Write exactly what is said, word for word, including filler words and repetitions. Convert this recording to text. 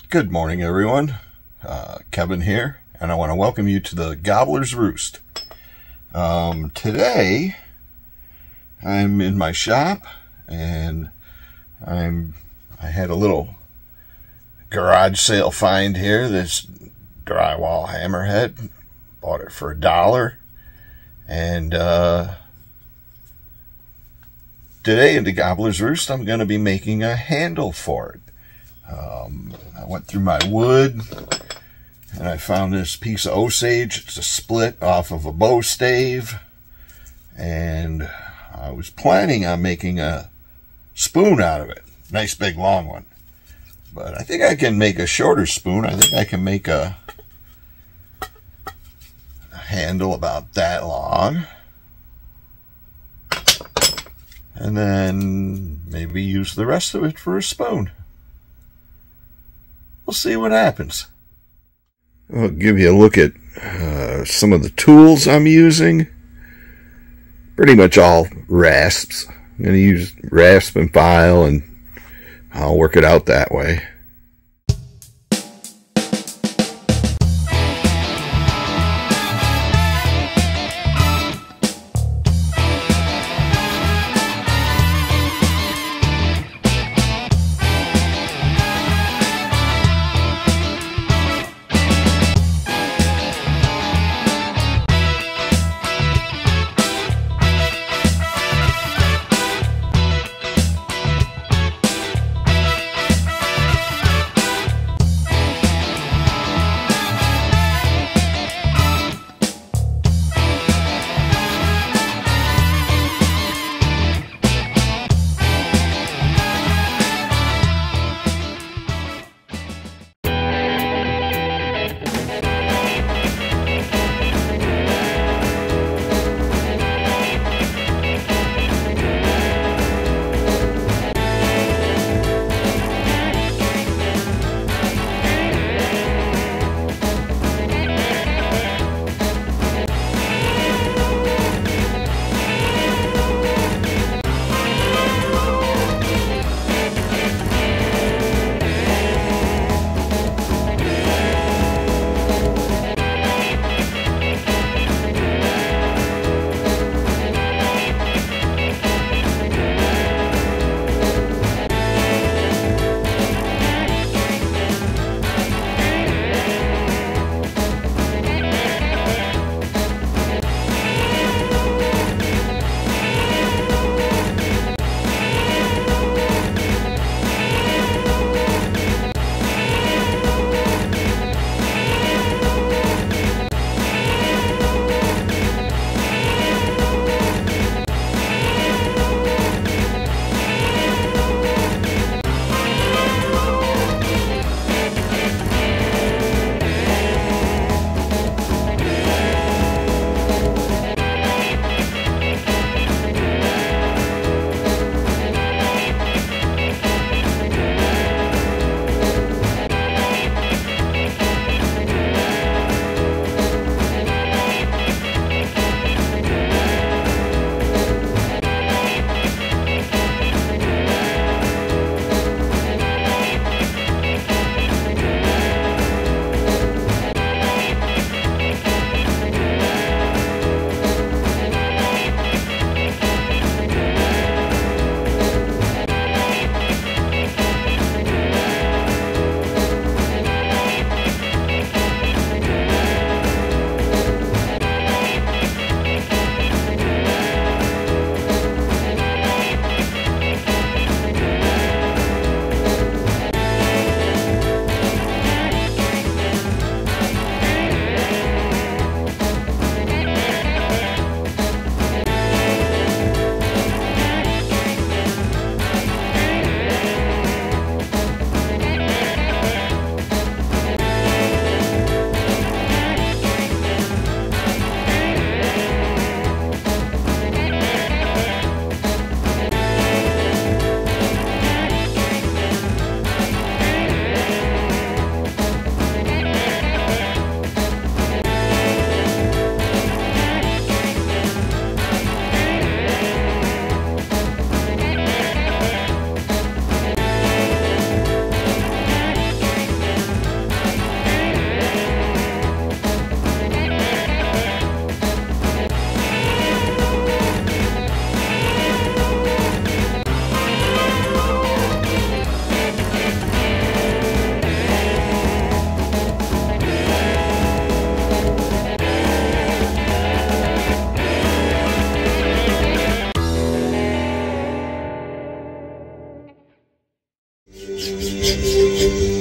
Good morning, everyone. Uh, Kevin here, and I want to welcome you to the Gobbler's Roost. Um, today, I'm in my shop, and I'm I had a little garage sale find here. This drywall hammerhead. Bought it for a dollar, and uh, today in the Gobbler's Roost, I'm going to be making a handle for it. Um, I went through my wood and I found this piece of Osage. It's a split off of a bow stave, and I was planning on making a spoon out of it. Nice big long one. But I think I can make a shorter spoon. I think I can make a, a handle about that long. And then maybe use the rest of it for a spoon. We'll see what happens. I'll give you a look at uh, some of the tools I'm using. Pretty much all rasps. I'm going to use rasp and file, and I'll work it out that way. Bye.